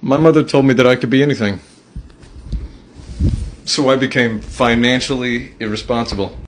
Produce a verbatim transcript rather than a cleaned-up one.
My mother told me that I could be anything. So I became financially irresponsible.